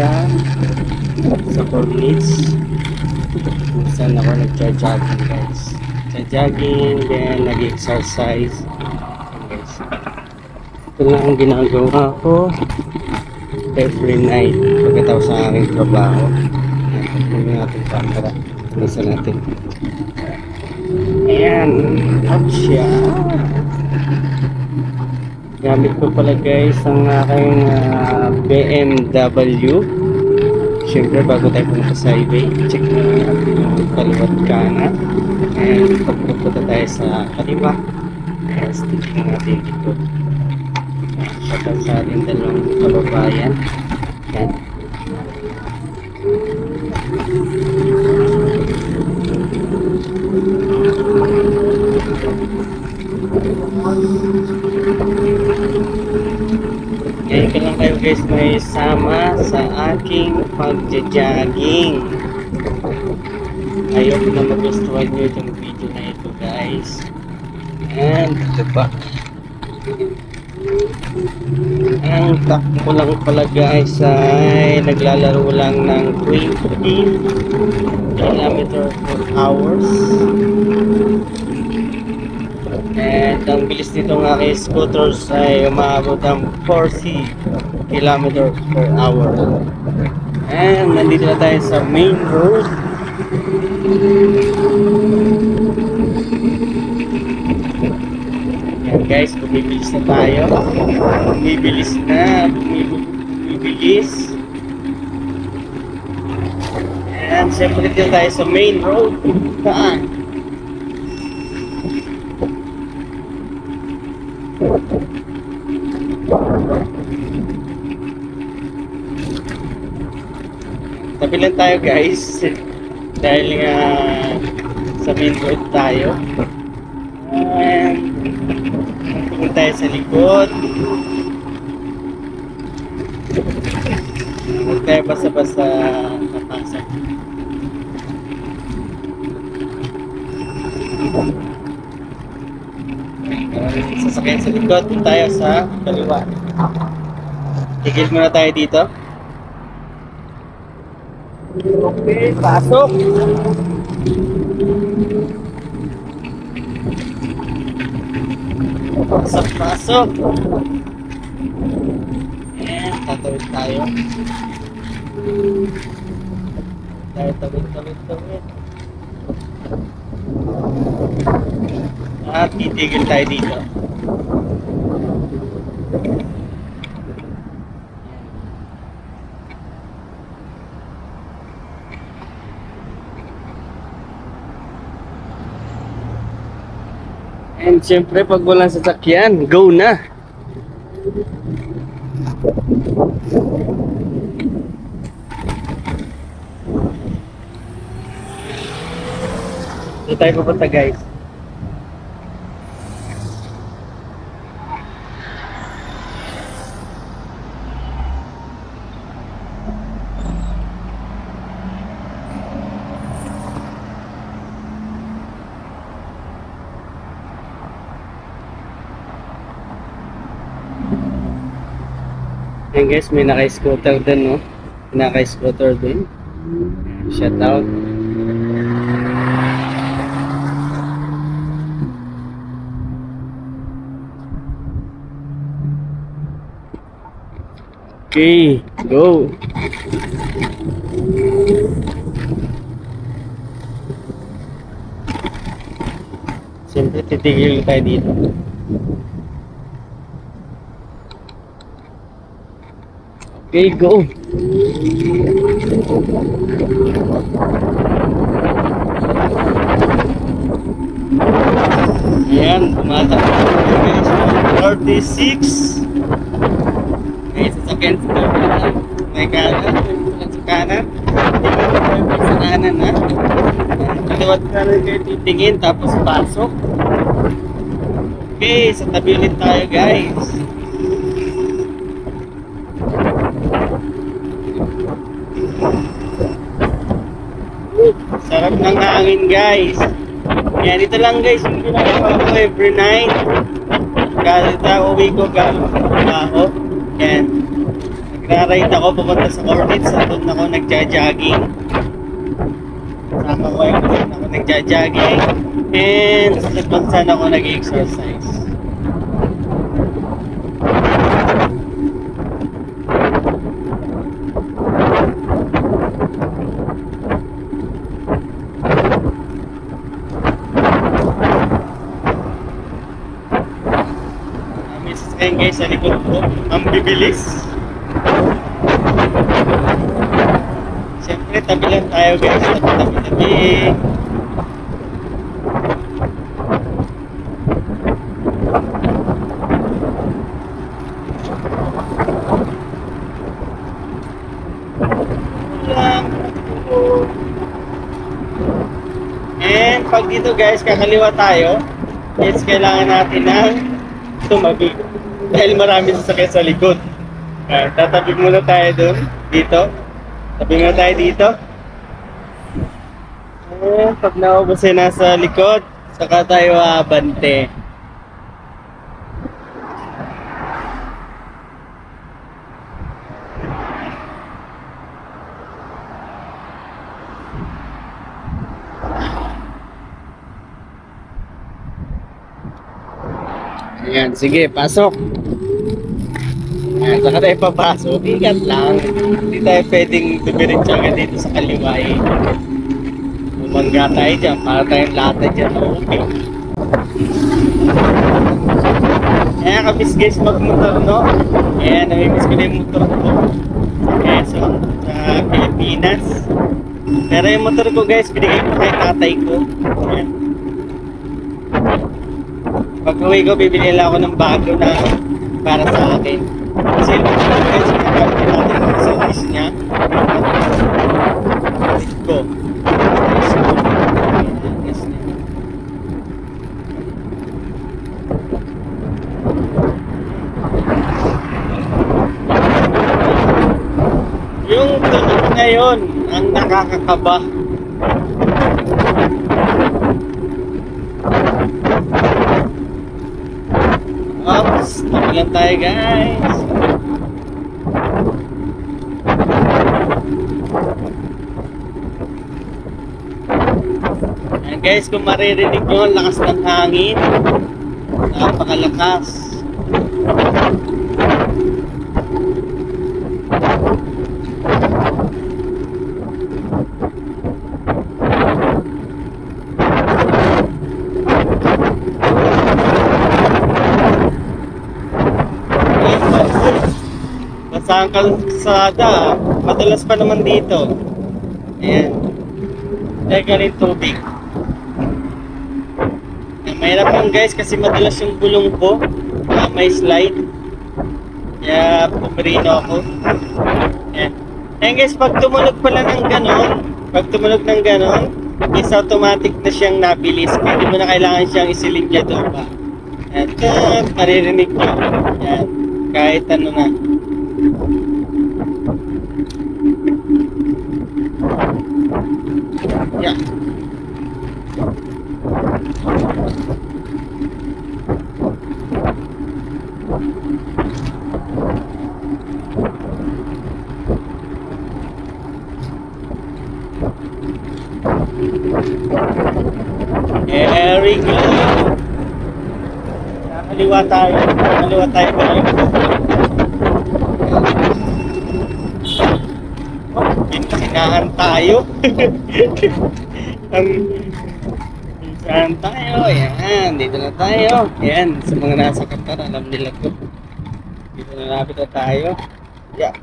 sa Corniche kung saan ako nagja-jogging guys. Nagja-jogging, then nag-exercise guys. Ito lang ang ginagawa ko every night pagkatapos sa aking trabaho. Ito natin camera. Nasa natin. Ayan. Ouch, gamit ko pala guys ang aking BMW. Siyempre bago tayo pumunta sa highway, check na natin yung kaliwat kanan. And pagpunta tayo sa kaliwa, stick natin dito. Shoutout sa ating dalawang kababayan. Ayan. Ngayon ka lang kayo guys may sama sa aking pagja-jogging. Ayaw ko na magustuhan nyo itong video na ito guys. And ito pa. Ang takbo lang pala guys ay naglalaro lang ng 20 km/h. And ang bilis nitong aking scooters ay umabot ng 40 km/h. And nandito na tayo sa main road. Yan guys, bumibilis na tayo. Bumibilis. And siyempre dito tayo sa main road. Saan? Tabi lang tayo guys dahil nga sa main road tayo. And tingin tayo sa likod. Huwag tayo basta-basta napasok. Sasakyan sa likod, tayo sa kaliwa. Tigil muna tayo dito. Okay, pasok. Pasok. Ayan, tatawid tayo. Tawid. At titigil tayo dito. And siyempre pag walang sasakyan, go na! Dito tayo pupunta guys. Ayan guys, may naka-scooter din, no? Naka-scooter din. Shout out. Okay, go. Siyempre titigil tayo dito. Okay, go. Ayan, tumatakbo guys. 46. May sasakyan sa may kanan. Sa kanan. Sa kanan ha. Kaliwat kanan kayo titingin tapos pasok. Okay, sa tabi ulit tayo guys. Sarap ng hangin guys. Yan, ito lang guys yung ginagawa ko every night. Kahit uwi ko galing sa trabaho. Yan. Nagraride ako pupunta sa Cornets. Doon ako nagja-jogging. Sama ko yung doon ako nagja-jogging. And doon sana ako nag-exercise. Ayan guys, sa likod ko, ang bibilis. Siyempre, tabi lang tayo guys, tabi-tabi. And pag dito guys, kakaliwa tayo, yes, kailangan natin ng tumabi. Dahil marami sasakyan sa likod. Tatabi muna tayo dun. Dito. Tabi muna tayo dito. Pag naubos na sa likod, saka tayo abante. Ayan, sige, pasok. Ayan, saka tayo papasok. Ingat lang. Hindi tayo pwedeng dumiretso agad dito sa kaliwa eh. Bumangga tayo dyan, para tayong lata dyan. Okay. Ayan, kabis guys magmotor, no? Ayan, namimiss ko na yung motor ko. Quezon, sa Pilipinas. Pero yung motor ko guys, binigay ko kay tatay ko. Ayan. Pag uwi ko, bibili lang ako ng bago na para sa akin. Kasi yung guys, pinagamit natin yung service niya. Let's go. Yung tunog na yun, ang nakakakaba. Oops, tapilan tayo guys. Ayan guys, kung maririnig nyo, ang lakas ng hangin. Napakalakas. Sa kalsada, madalas pa naman dito. Ayan. Teka rin tubig. Mahirap lang guys kasi madalas yung gulong ko may slide. Kaya pumirino ako. Ayan. Ayan guys, pag tumunog pala ng ganon, is automatic na siyang nabilis. Hindi mo na kailangan siyang isilinyado pa. Ayan, maririnig nyo. Ayan. Kahit ano na. Yeah. There we go. Nakaliwa tayo. Nakaliwa tayo ngayon. Sinahan tayo. Saan tayo? Ayan, dito na tayo. Ayan, sa mga nasa Qatar, alam nila ko. Dito na lapit na tayo. Yeah.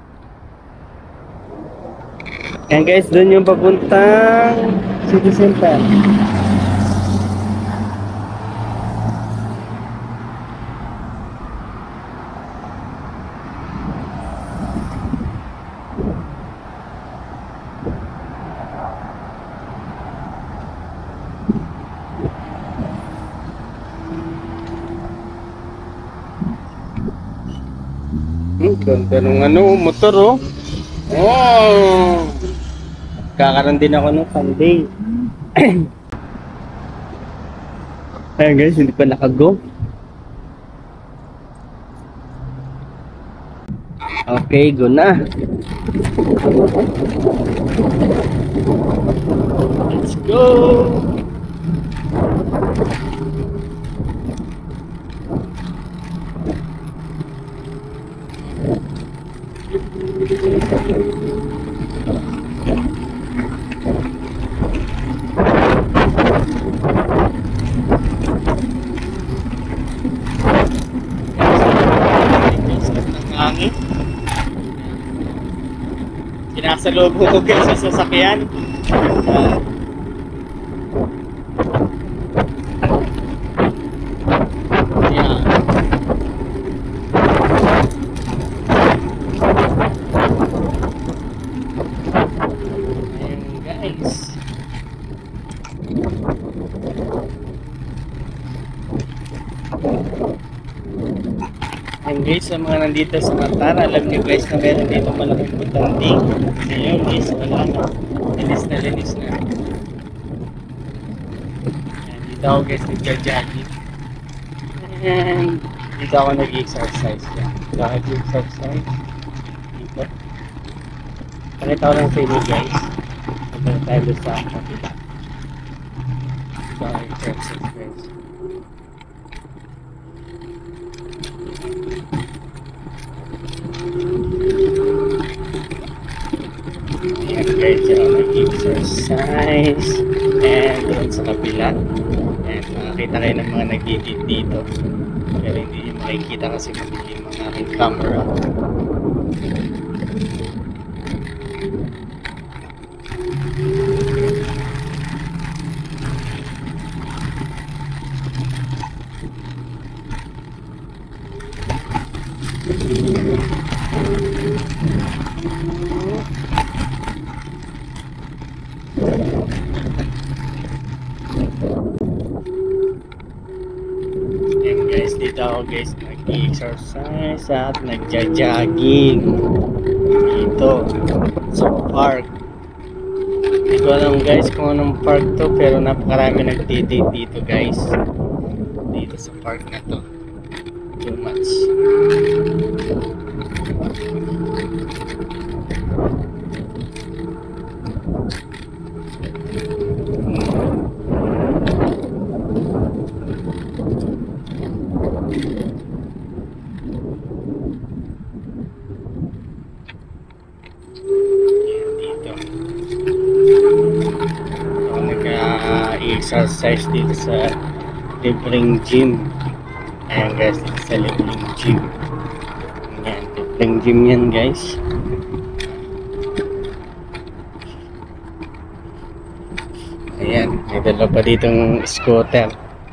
Ayan guys, doon yung papuntang City Center. Ganda ng ano, motor oh. Oh! Kakaroon din ako ng Sunday. Ayan guys, hindi pa nakago. Okay, go na. Let's go. Hangin. Sinasalubong ko guys sa sasakyan. Yeah. Ayan guys. And guys, sa mga nandito sa Matar, alam niyo guys na meron dito malaking butanding. Ngayon guys, wala na. Linis na, linis na. And dito ako guys nagja-jogging. And dito ako nag-exercise. Dito ako nag-exercise. Dito. Pakita ko lang sa inyo guys. Pagkala tayo sa kapila. Dito ako nag-exercise guys. Ayan guys, nag-exercise and doon sa kabila and makakita kayo ng mga nag-edit dito pero hindi nyo makikita kasi madilim ang aking camera. Ayan guys, dito ako guys nag-exercise at nagja-jogging dito sa park. Hindi ko alam guys kung anong park to pero napakarami nagtitid dito guys dito sa park na to. Too much. Exercise dito sa libreng gym. Ayan guys, dito sa libreng gym. Ayan, libreng gym yan guys. Ayan, may dalawa pa ditong scooter.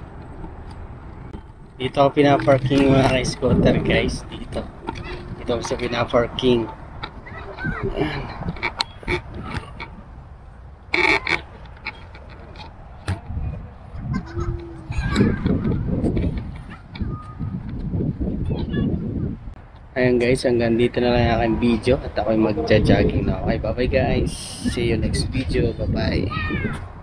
Dito ako pinaparking mga scooter guys. Dito ako sa pinaparking. Ayan. Ayan guys, hanggang dito na lang ang aking video at ako'y magja-jogging na. Okay, bye bye guys. See you next video. Bye bye.